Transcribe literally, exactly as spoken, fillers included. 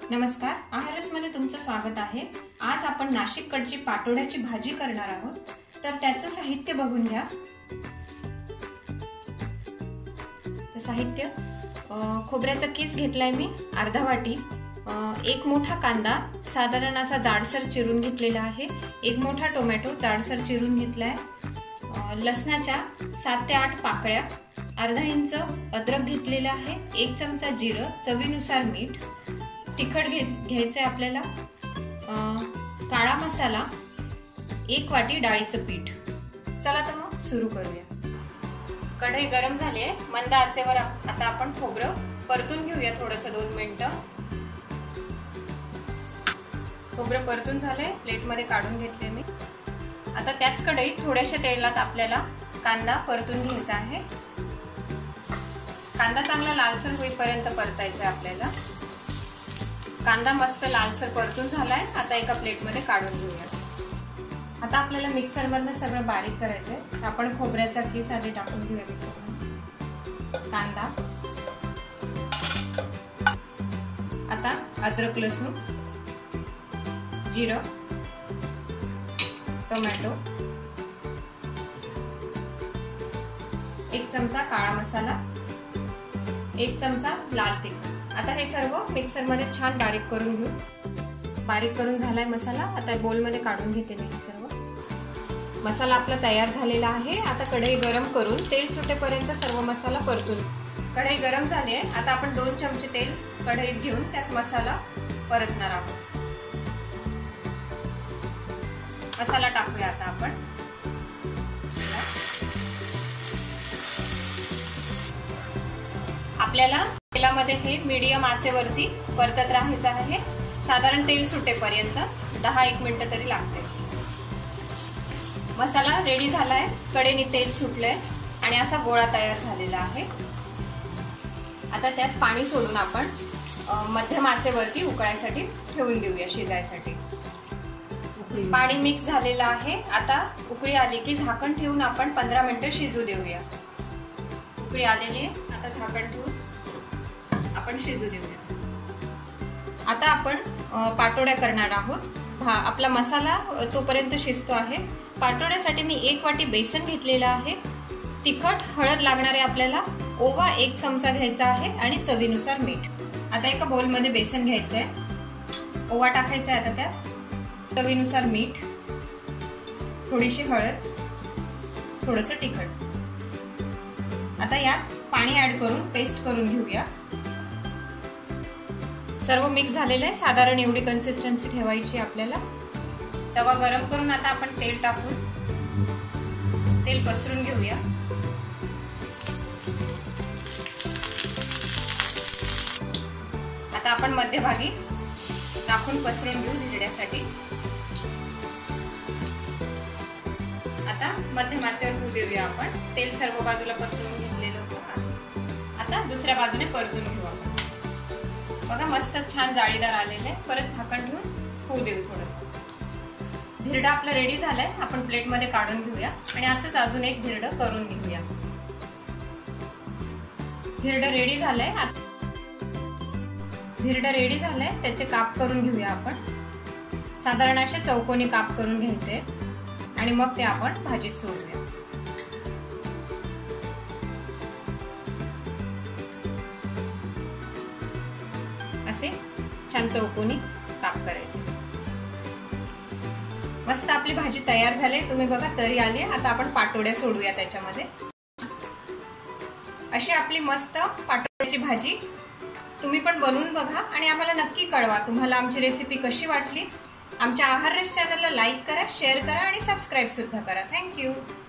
नमस्कार, आहाररसमध्ये तुमचं स्वागत आहे। आज आपण नाशिककडची पाटोड्याची भाजी करणार आहोत। तर त्याचं साहित्य बघून घ्या। तर साहित्य खोबऱ्याचा किस घेतलाय मी अर्धा वाटी, एक मोठा कांदा साधारण असा जाडसर चिरून घेतलेला आहे, एक मोठा टोमॅटो जाडसर चिरून घेतलाय, लसणाच्या सात ते आठ पाकळ्या, अर्धा इंच अद्रक घेतलेला आहे, एक चमचा जिरं, चवीनुसार मीठ, तिखट घ्यायचे आपल्याला, काळा मसाला, एक वाटी डाळीचं पीठ। चला तर मग सुरू करूया। कढई गरम झाली आहे, मंद आचेवर आता आपण खोबरं परतून घेऊया थोडंसं दोन मिनिटं। खोबरं परतून झालंय, प्लेटमध्ये काढून घेतले मी। आता त्याच कढईत थोड्याशा तेलात आपल्याला कांदा परतून घ्यायचा आहे। कांदा चांगला लालसर होईपर्यंत परतायचा आपल्याला। कांदा मस्त लालसर परतून झालाय, आता एका प्लेटमध्ये काढून घेऊया। आता आपल्याला मिक्सर मधनं सगळं बारीक करायचंय। आपण खोबऱ्याचा किस आधी टाकून घेऊया मिक्सरमध्ये। कांदा, आता अद्रक, लसूण, जिरं, टोमॅटो, एक चमचा काळा मसाला, एक चमचा लाल तिखट। आता हे सर्व मिक्सर मध्ये छान बारीक करून घेऊ। बारीक करून झालाय मसाला, आता बोल मध्ये काढून घेते मी हे सर्व। मसाला आपला तयार झालेला आहे। आता कढई गरम करून तेल सुटेपर्यंत सर्व मसाला परतून। कढई गरम झाली आहे, आता आपण दोन चमचे तेल कढईत घेऊन त्यात मसाला परतणार आहोत। मसाला टाकूया आता आपण। आपल्याला तेलामध्ये हे मीडियम आचेवरती परतत राहायचं आहे, साधारण तेल सुटेपर्यंत दहा एक मिनिटं तरी लागते। मसाला रेडी झालाय, कडेने तेल सुटलंय आणि असा गोळा तयार झालेला आहे। आता त्यात पाणी सोडून आपण मध्यम आचेवरती उकळायसाठी ठेवून देऊया, शिजायसाठी। पाणी मिक्स झालेलं आहे। आता उकळी आली की झाकण ठेवून आपण पंधरा मिनिटं शिजू देऊया। उकळी आलेली आहे, आता झाकण ठेवून आपण शिजू देऊया। आता आपण पाटोड्या करणार आहोत। आपला मसाला तोपर्यंत शिजतो आहे। पाटोड्यासाठी मी एक वाटी बेसन घेतलेला आहे। तिखट, हळद लागणार आहे आपल्याला, ओवा एक चमचा घ्यायचा आहे आणि चवीनुसार मीठ। आता एका बोल मध्ये बेसन घ्यायचं आहे, ओवा टाकायचा आहे आता त्यात, चवीनुसार मीठ, थोडीशी हळद, थोडंसं तिखट। आता यात पाणी ऍड करून पेस्ट करून घेऊया। सर्व मिक्स झालेलं आहे, साधारण एवढी कन्सिस्टन्सी ठेवायची आपल्याला। तवा गरम करून आता आपण तेल टाकून तेल पसरून घेऊया। आता आपण मध्यभागी टाकून पसरून घेऊ धिरड्यासाठी। आता मध्यम आचेवर होऊ देऊया आपण। तेल सर्व बाजूला पसरून घेतलेलं होतं, आता दुसऱ्या बाजूने परतून घेऊ आपण। बघा मस्त छान जाळीदार आलेले आहे। परत झाकण ठेवून होऊ देऊ थोडंसं। धिरडा आपला रेडी झालाय, आपण प्लेट मध्ये काढून घेऊया आणि असंच अजून एक धिरडं करून घेऊया। धिरडं रेडी झालंय, धिरडं रेडी झालंय, त्याचे काप करून घेऊया आपण। साधारण असे चौकोनी काप करून घ्यायचे आणि मग ते आपण भाजीत सोडूया। असे छान चौकोनी काप करायचे। मस्त आपली भाजी तयार झाली, तुम्ही बघा तरी आली। आता आपण पाटोड्या सोडूया त्याच्यामध्ये। अशी आपली मस्त पाटोड्याची भाजी तुम्ही पण बनवून बघा आणि आम्हाला नक्की कळवा तुम्हाला आमची रेसिपी कशी वाटली। आमच्या आहाररस चॅनलला लाईक करा, शेअर करा आणि सबस्क्राईब सुद्धा करा। थँक्यू।